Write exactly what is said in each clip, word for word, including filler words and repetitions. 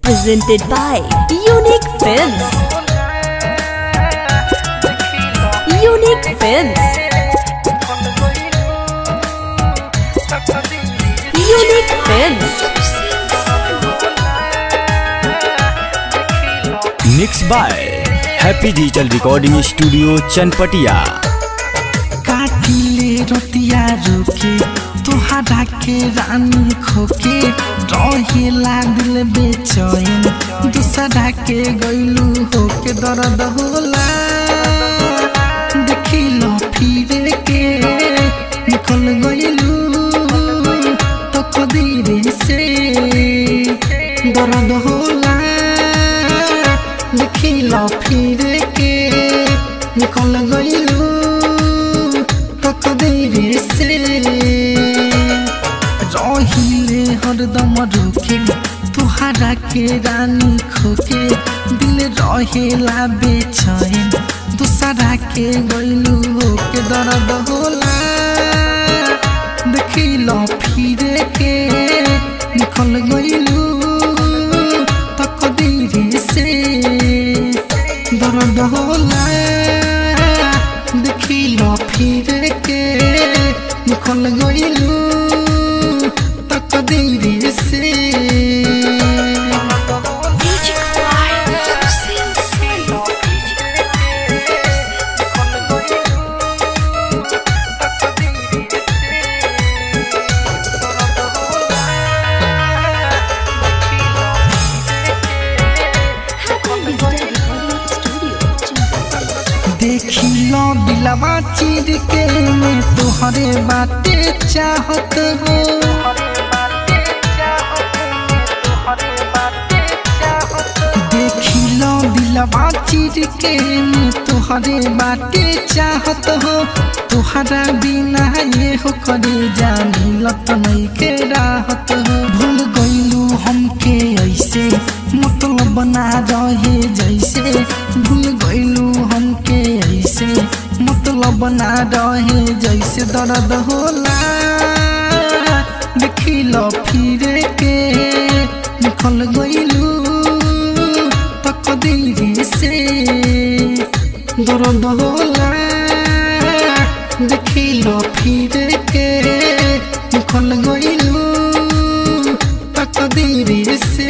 Presented by Unique Films. Unique Films. Unique Films. Mixed by Happy Digital Recording Studio Chanpatia. काटिले रोटिया रुके तुहरा के रानी खोके रहेला दिल बेचैन दूसरा के गइलू होके दर्द होला देखिलो फिर के निकल गइलू तो कदीरे से दर्द होला देखिलो फिर के निकल गइलू कदीरे से रहिले हरदम रुके तुहरा के रानी खोके दिल रहेला बेचैन दूसरा के गइलू होके दर्द होला देखिलो फिर के निकल गइलू तो कदीरे से दर्द होला देखिलो फिर के निकल गइलू तो कदीरे से देखिलो दिलवा चीर के मैं तुहरे बाते चाहत हो देखिलो दिलवा चीर के मैं तुहरे बाते चाहत हो तुहरा बिना ये हो करे जानी लत नहीं के राहत हो भूल गइलू हमके ऐसे मतलब बना रहे जैसे भूल गइलू हमके ऐसे मतलब बना रहे जैसे दर्द होला देखिलो फिर के निकल गइलू तो कदीरे से दर्द होला देखिलो फिर के निकल गइलू तो कदीरे से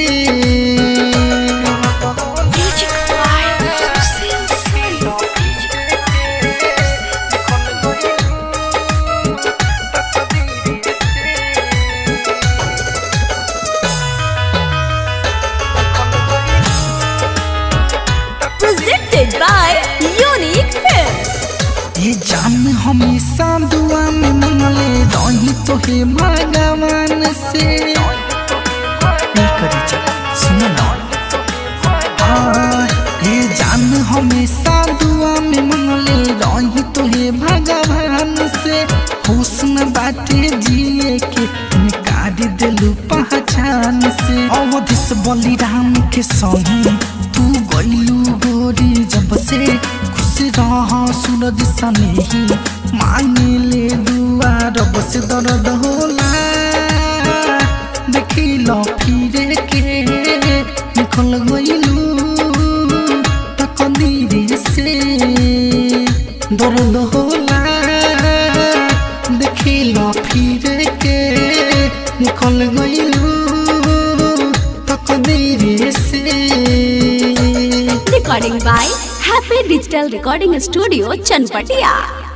Presented by Unique Films. ये जान हमेशा दुआ में मंगले रही तो हे भगवान से सुनो ना ये जान हमेशा दुआ में मंगले रही तो हे भगवान से होश में बाटे जिए के निकाल दिलू पहचान से अवधि से बलिराम के संग तू गइलू गोरी जब से खुश रह सूरज सने ही मांगे ले दुआ रब से दर्द होला देखिलो फिर के निकल गइलू तो कदीरे से दर्द होला देखिलो फिर के निकल गइलू तो कदीरे से Recording by Happy Digital Recording Studio Chanpatia.